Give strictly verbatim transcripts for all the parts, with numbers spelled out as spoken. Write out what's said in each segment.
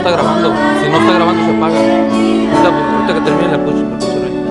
está grabando. Si no está grabando, se apaga. Ahorita, ahorita que termine, le puse, le puse ahí.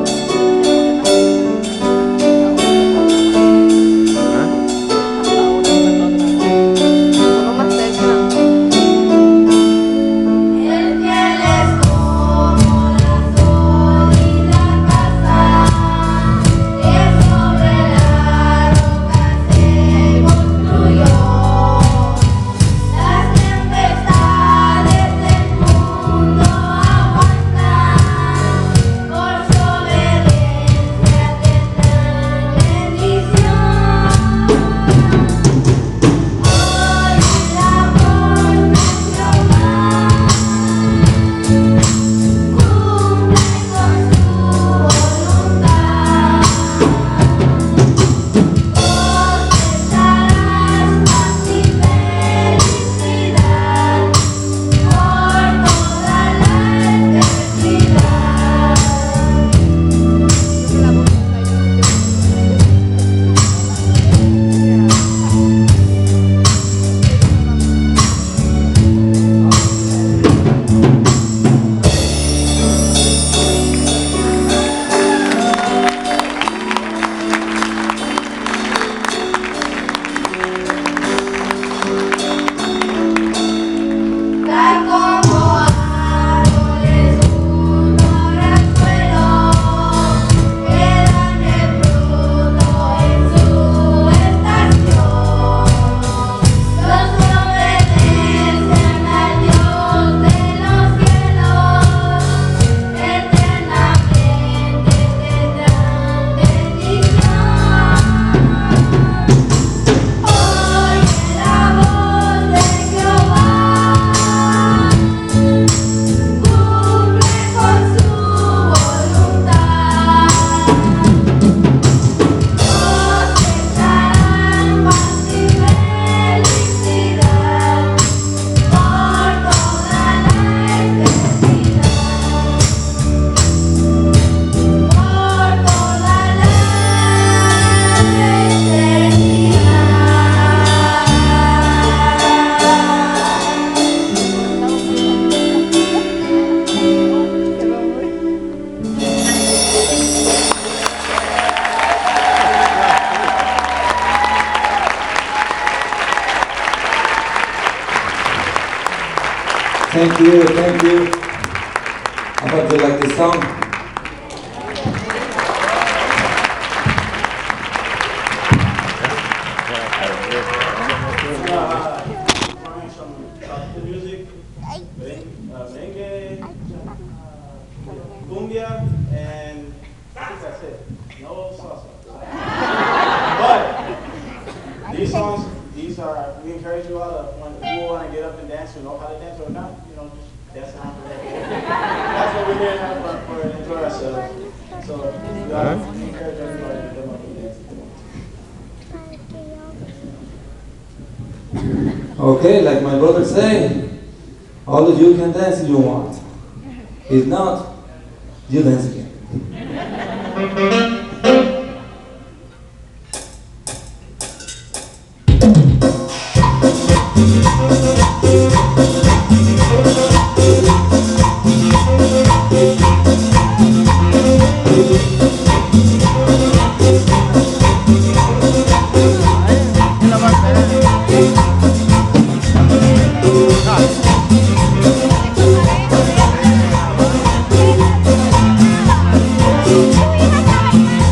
Thank you, thank you. How about you like this song? Cumbia, and I think that's it. No salsa. But these songs, these are, we encourage you all to, when you want to get up and dance, you know how to dance or not, you know, just dance around for that. That's what we're here to have fun for and enjoy ourselves. So we gotta encourage everybody to get up and dance. Okay, like my brother say, all of you can dance if you want. If not, you dance again. Thank you.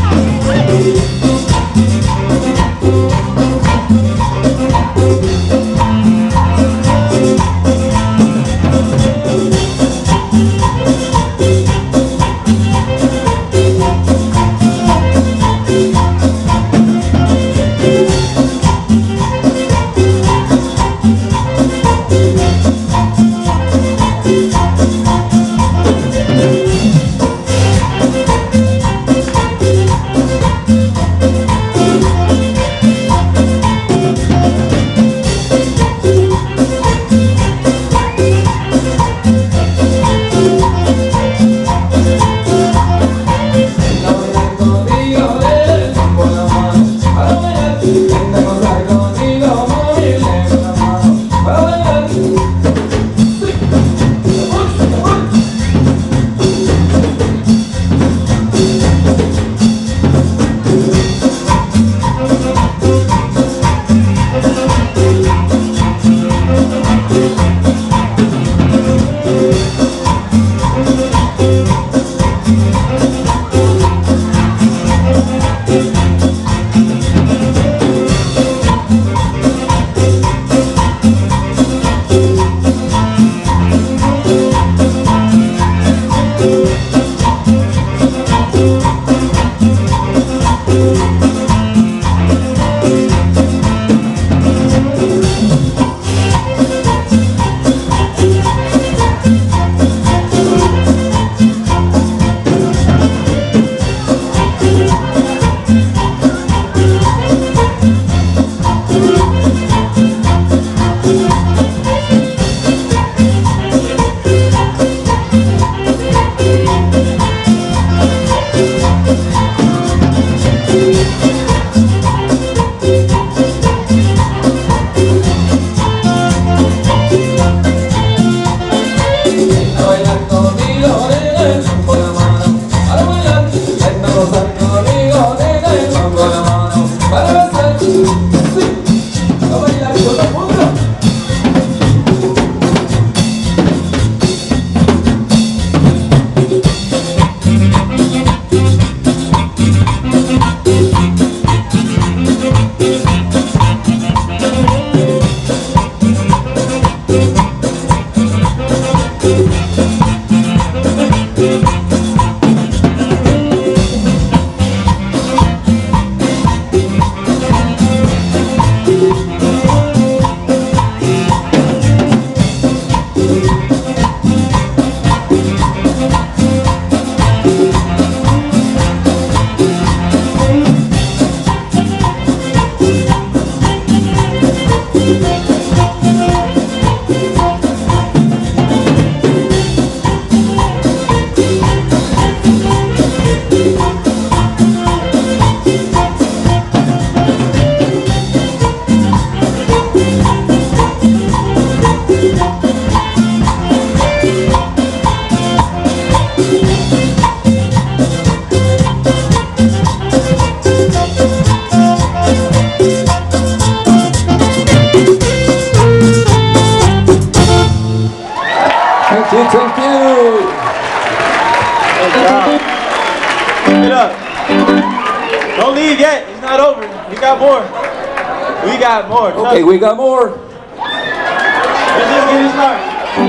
Thank you, thank you. Good job. Keep it up. Don't leave yet. It's not over. We got more. We got more. Okay, we got more. Let's just get it started.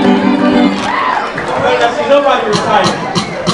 I see nobody retired.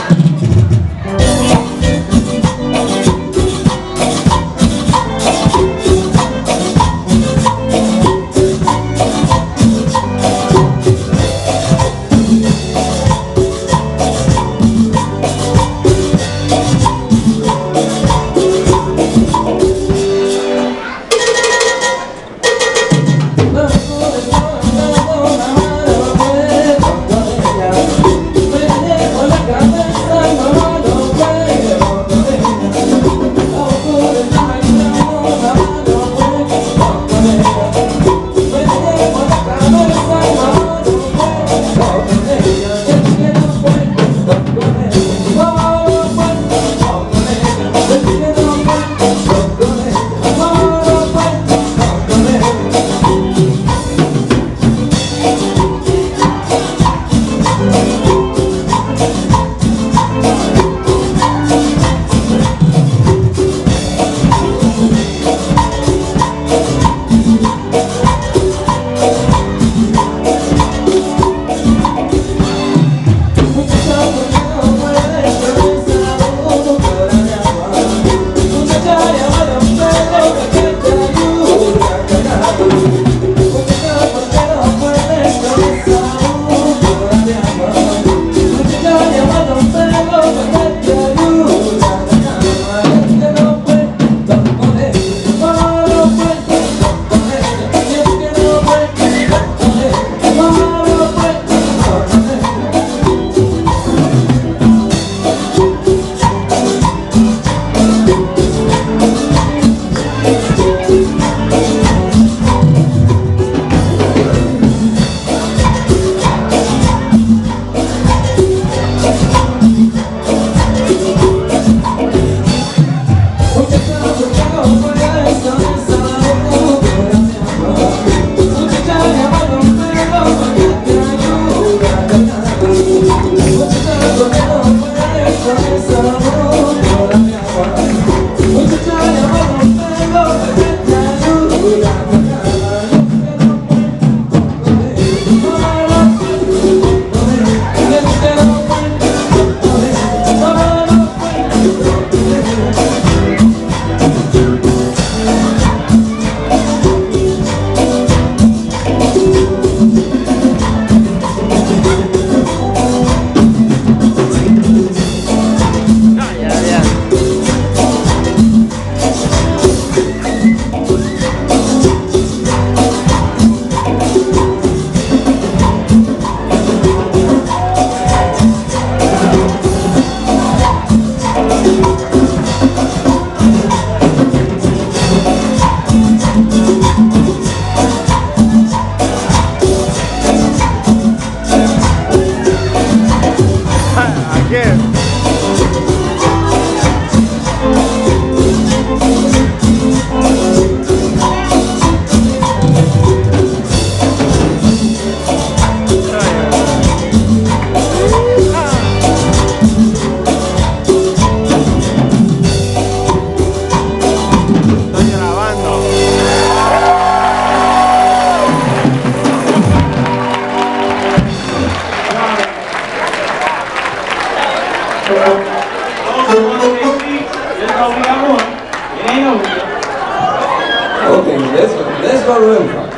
Okay, let's go. Let's go real fast.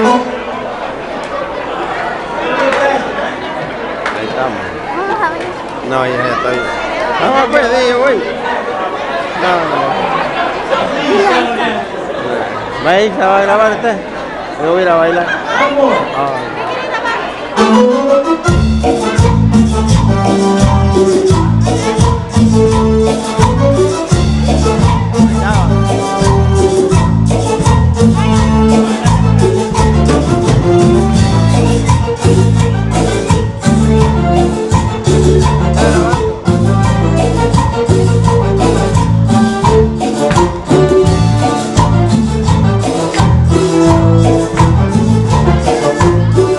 Ahí estamos. No, ya estoy. Vamos a perder, güey. No, no. ¿Va a ir? ¿Se va a grabar usted? Yo voy a ir a bailar. Ah. Thank you.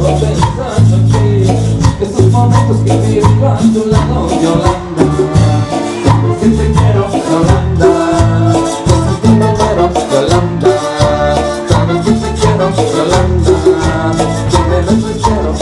solo pensando en ti. Esos momentos que vivo a tu lado, Yolanda. Si te quiero, Yolanda. Esos que me muero, Yolanda. Sabes que te quiero, Yolanda. Que te desespero.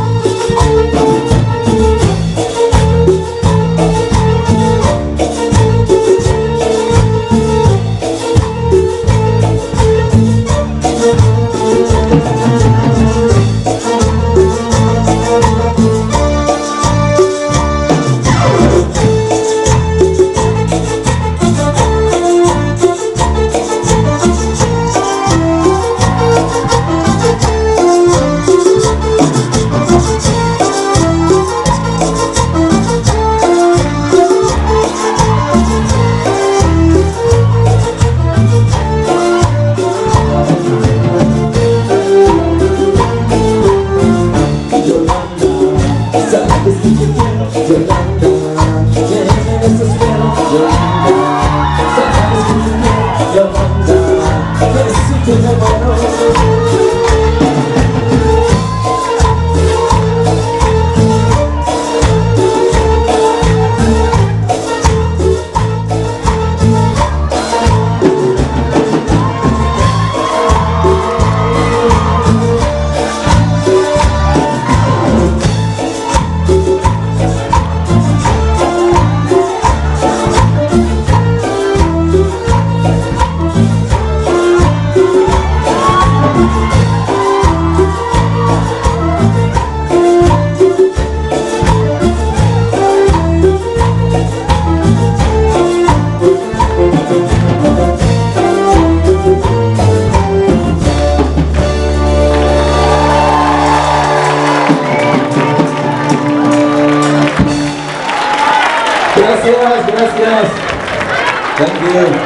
Gracias, gracias. Thank you.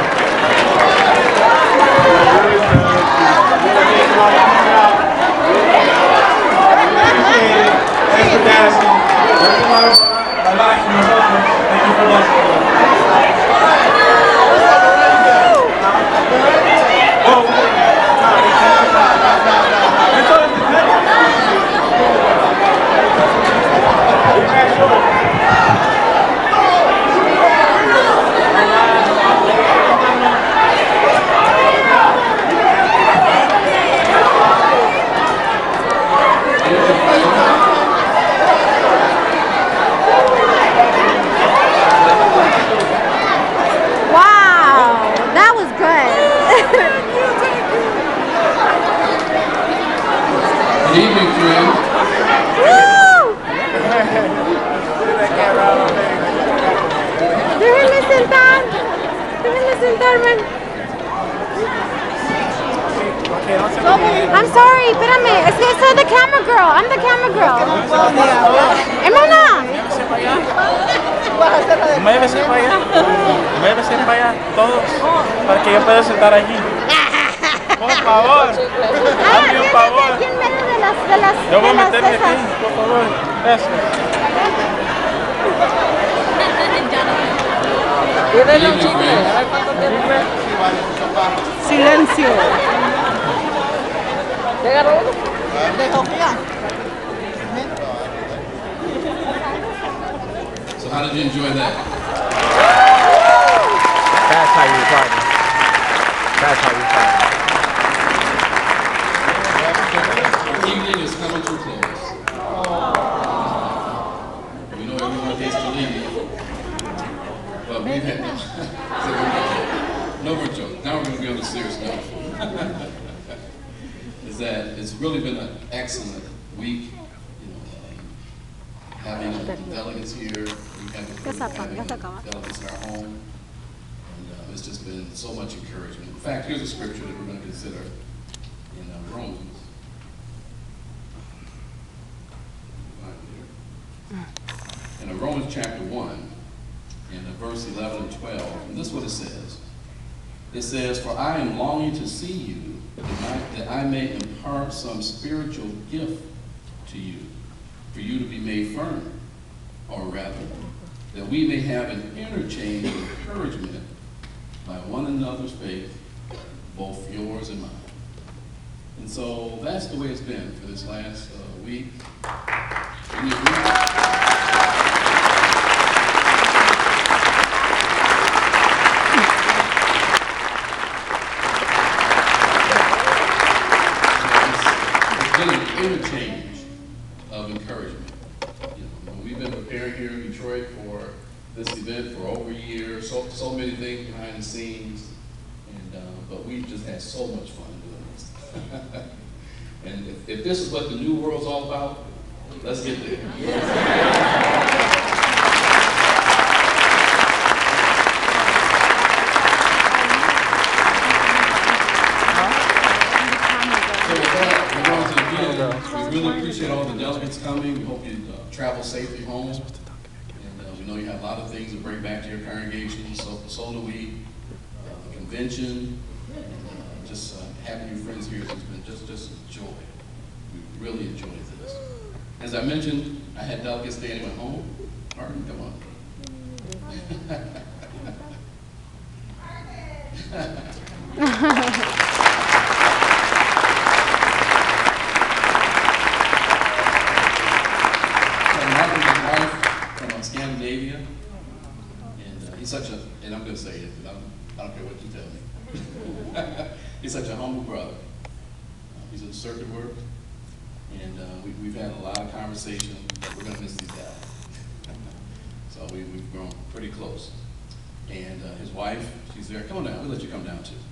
Good evening, friends. Woo! Déjenme sentar. Déjenme sentarme. I'm sorry, espérame. Es que soy the camera girl. I'm the camera girl. Hermana. Muévese para allá. Muévese para allá, todos. Para que yo pueda sentar allí. Por favor. Hazme un favor. Aquí en medio de las, de las, Yo voy a de las meterme esas. aquí, por favor. Eso. Good evening, friends. Silencio. So how did you enjoy that? That's how you party. That's how you party. The evening is coming to a close. We know everyone hates to leave, but we've had no more joke. Now we're going to be on a serious note. Is that it's really been an excellent week. You know, um, having delegates here, we have having delegates in our home, and uh, it's just been so much encouragement. In fact, here's a scripture that we're going to consider in uh, Romans. In uh, Romans chapter one, in uh, verse eleven and twelve, and this is what it says. It says, "For I am longing to see you, that I, that I may impart some spiritual gift to you, for you to be made firm, or rather, that we may have an interchange of encouragement by one another's faith, both yours and mine." And so that's the way it's been for this last uh, week. And you- we- It's been an interchange of encouragement. You know, we've been preparing here in Detroit for this event for over a year, so, so many things behind the scenes, and, uh, but we've just had so much fun doing this. And if, if this is what the new world's all about, let's get there. So with that, we're going to the meeting. We really appreciate all the delegates coming. We hope you uh, travel safely home. And uh, we know you have a lot of things to bring back to your congregation. So, so do we. Uh, the convention, and, uh, just uh, having your friends here has been just, just a joy. We really enjoyed this. As I mentioned, I had delegates standing at home. Martin, come on. From Scandinavia, and uh, he's such a, and I'm going to say it, I don't, I don't care what you tell me. He's such a humble brother. Uh, he's in circuit work, and uh, we, we've had a lot of conversation, but we're going to miss these guys. So we, we've grown pretty close. And uh, his wife, she's there. Come on down, we'll let you come down too.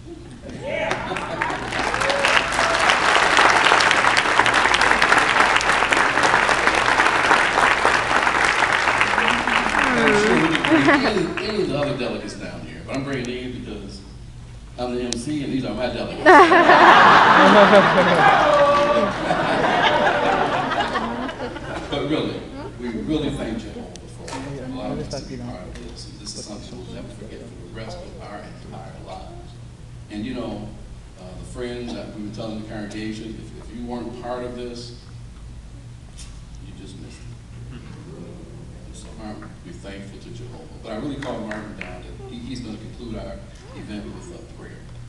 any, any of the other delegates down here, but I'm bringing these because I'm the M C and these are my delegates. But really, we really thank Jehovah for allowing us to be part of this. And this is something we'll never forget for the rest of our entire lives. And you know, uh, the friends that we were telling the congregation, if, if you weren't part of this, you just missed it. So Martin, we're thankful to Jehovah. But I really called Martin down that he, he's going to conclude our event with a prayer.